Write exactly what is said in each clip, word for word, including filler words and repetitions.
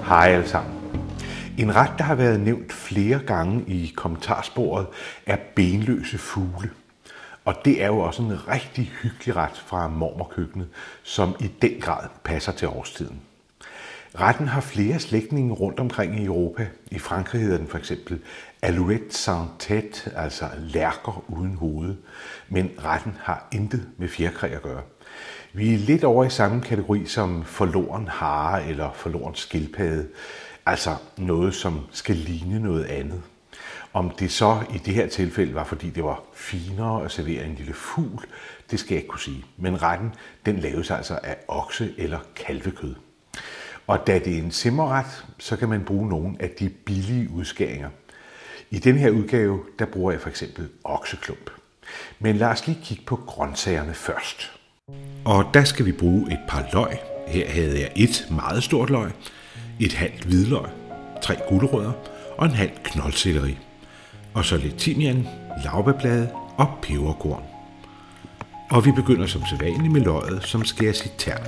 Hej alle sammen. En ret, der har været nævnt flere gange i kommentarsporet, er benløse fugle. Og det er jo også en rigtig hyggelig ret fra mormorkøkkenet, som i den grad passer til årstiden. Retten har flere slægtninge rundt omkring i Europa. I Frankrig hedder den for eksempel alouette sans tête, altså lærker uden hoved. Men retten har intet med fjerkræ at gøre. Vi er lidt over i samme kategori som forloren hare eller forloren skildpadde. Altså noget, som skal ligne noget andet. Om det så i det her tilfælde var, fordi det var finere at servere en lille fugl, det skal jeg ikke kunne sige. Men retten, den laves altså af okse- eller kalvekød. Og da det er en simmerret, så kan man bruge nogle af de billige udskæringer. I den her udgave, der bruger jeg for eksempel okseklump. Men lad os lige kigge på grøntsagerne først. Og der skal vi bruge et par løg. Her havde jeg et meget stort løg, et halvt hvidløg, tre gulerødder og en halv knoldselleri. Og så lidt timian, laurbærblade og peberkorn. Og vi begynder som sædvanligt med løget, som skæres i tern.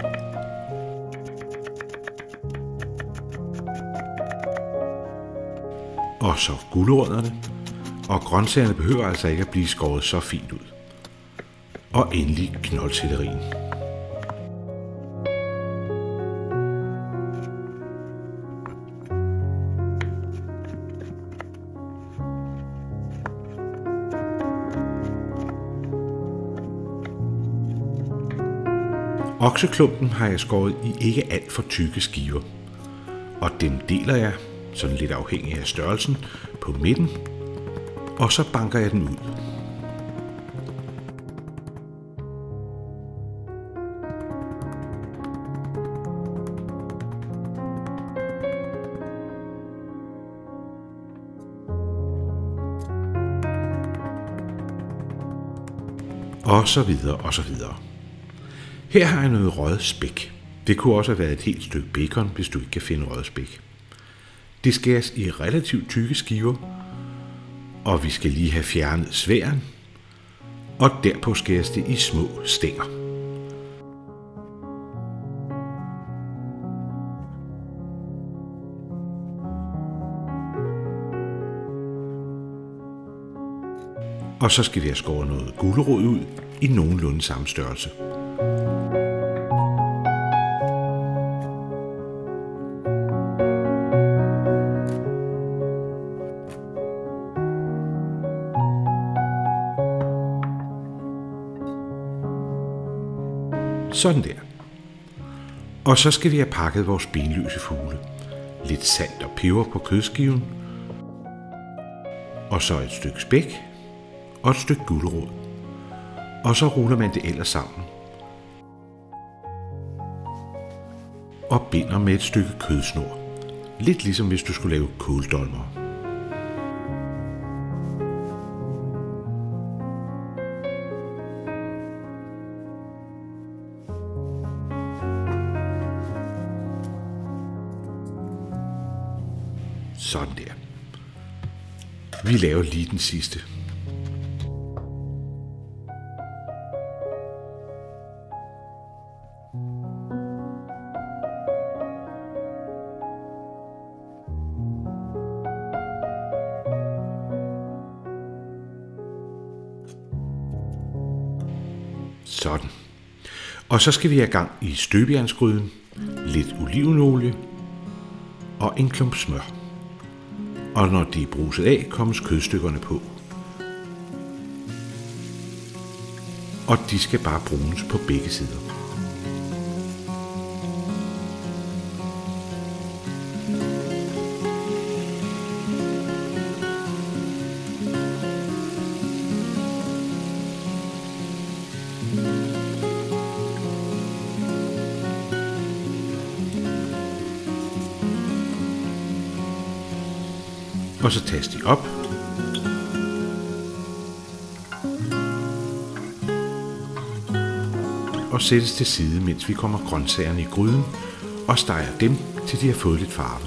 Og så gulerødderne. Og grøntsagerne behøver altså ikke at blive skåret så fint ud. Og endelig knoldsellerien. Okseklumpen har jeg skåret i ikke alt for tykke skiver, og dem deler jeg, sådan lidt afhængig af størrelsen, på midten, og så banker jeg den ud. Og så videre, og så videre. Her har jeg noget røget spæk. Det kunne også have været et helt stykke bacon, hvis du ikke kan finde røget spæk. Det skæres i relativt tykke skiver, og vi skal lige have fjernet sværen, og derpå skæres det i små stænger. Og så skal vi have skåret noget gulerod ud i nogenlunde samme størrelse. Sådan der. Og så skal vi have pakket vores benløse fugle. Lidt salt og peber på kødskiven. Og så et stykke spæk. Og et stykke gulerod. Og så ruller man det ellers sammen. Og binder med et stykke kødsnor. Lidt ligesom hvis du skulle lave kåldolmere. Sådan der. Vi laver lige den sidste. Sådan. Og så skal vi have gang i støbejernsgryden, lidt olivenolie og en klump smør. Og når de er bruset af, kommes kødstykkerne på. Og de skal bare brunes på begge sider. Og så tages de op. Og sættes til side, mens vi kommer grøntsagerne i gryden og steger dem, til de har fået lidt farve.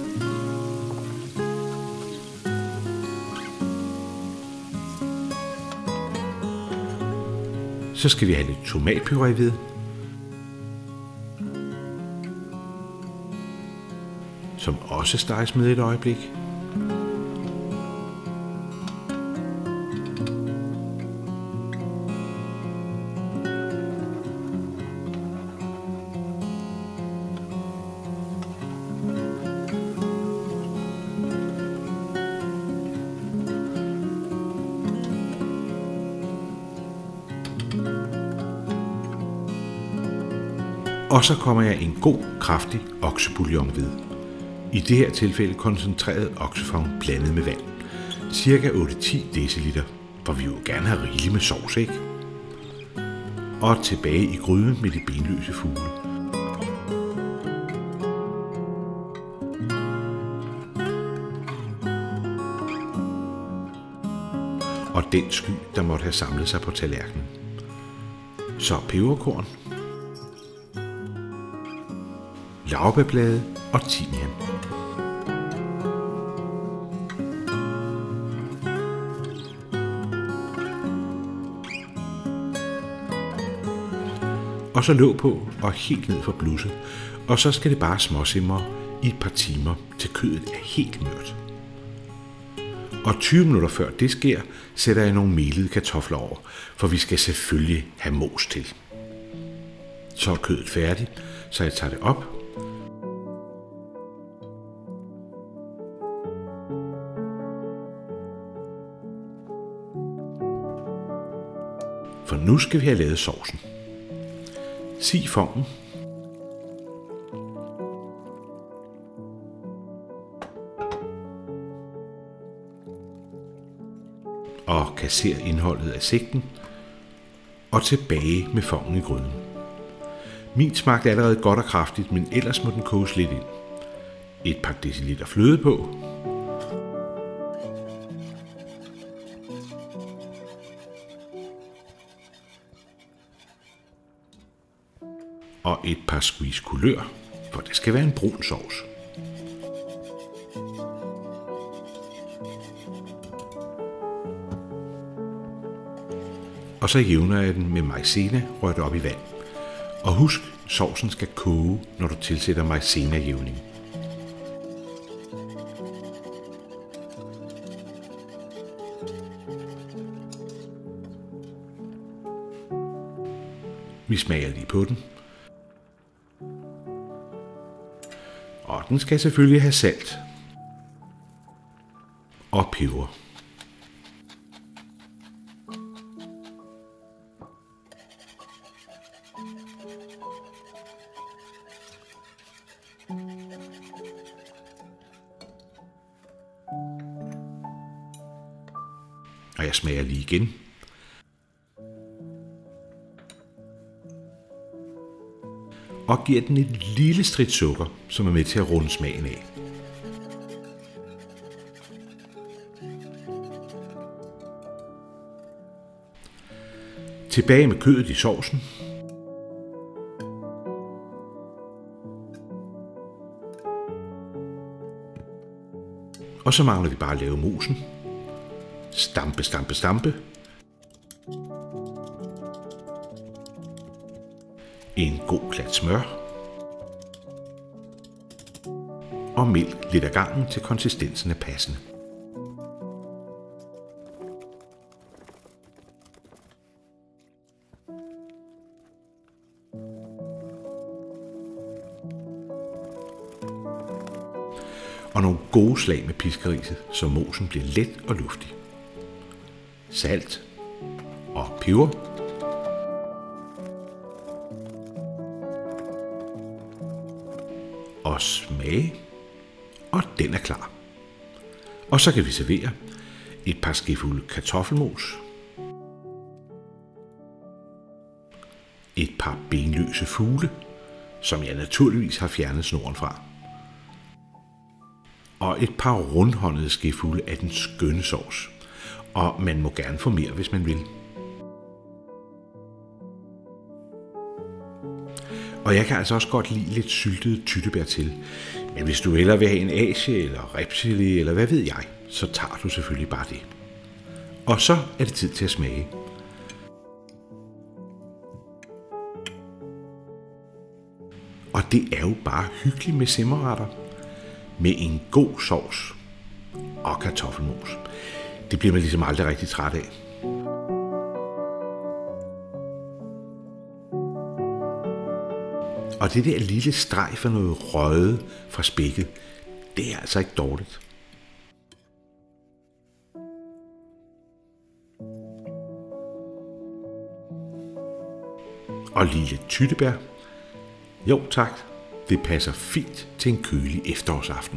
Så skal vi have lidt tomatpuré ved. som også steges med et øjeblik. Og så kommer jeg en god, kraftig oksebouillon ved. I det her tilfælde koncentreret oksefond blandet med vand. Cirka otte til ti deciliter, for vi vil jo gerne have rigeligt med sovs, ikke? Og tilbage i gryden med de benløse fugle. Og den sky, der måtte have samlet sig på tallerkenen. Så peberkorn, laurbærblade og timian. Og så låg på og helt ned for blusset, og så skal det bare småsimre i et par timer, til kødet er helt mørt. Og tyve minutter før det sker, sætter jeg nogle melede kartofler over, for vi skal selvfølgelig have mos til. Så er kødet færdigt, så jeg tager det op. For nu skal vi have lavet sovsen. Sig fongen. Og kasser indholdet af sigten. Og tilbage med fongen i gryden. Min smagte allerede godt og kraftigt, men ellers må den koges lidt ind. Et par deciliter fløde på. Og et par squeeze kulør, for det skal være en brun sovs. Og så jævner jeg den med maizena rørt op i vand. Og husk, sovsen skal koge, når du tilsætter maizena-jævning. Vi smager lige på den. Og den skal selvfølgelig have salt og peber. Og jeg smager lige igen. Og giver den et lille stridt sukker, som er med til at runde smagen af. Tilbage med kødet i sovsen. Og så mangler vi bare at lave mosen. Stampe, stampe, stampe. En god klat smør. Og mælk lidt ad gangen, til konsistensen er passende. Og nogle gode slag med piskeriset, så mosen bliver let og luftig. Salt og peber. Og smage. Og den er klar. Og så kan vi servere et par skefulde kartoffelmos, et par benløse fugle, som jeg naturligvis har fjernet snoren fra, og et par rundhåndede skefulde af den skønne sovs. Og man må gerne få mere, hvis man vil. Og jeg kan altså også godt lide lidt syltede tyttebær til. Men hvis du hellere vil have en asie eller ribsgele eller hvad ved jeg, så tager du selvfølgelig bare det. Og så er det tid til at smage. Og det er jo bare hyggeligt med simmerretter. med en god sovs og kartoffelmos. Det bliver man ligesom aldrig rigtig træt af. Og det der lille streg for noget røde fra spækket, det er altså ikke dårligt. Og lille tyttebær. Jo tak, det passer fint til en kølig efterårsaften.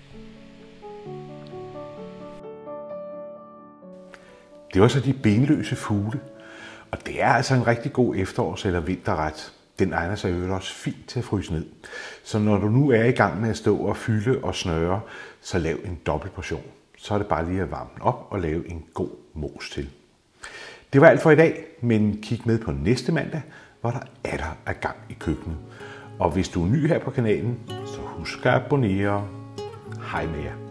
Det var så de benløse fugle, og det er altså en rigtig god efterårs- eller vinterret. Den egner sig jo også fint til at fryse ned. Så når du nu er i gang med at stå og fylde og snøre, så lav en dobbelt portion. Så er det bare lige at varme den op og lave en god mos til. Det var alt for i dag, men kig med på næste mandag, hvor der er der er gang i køkkenet. Og hvis du er ny her på kanalen, så husk at abonnere. Hej med jer.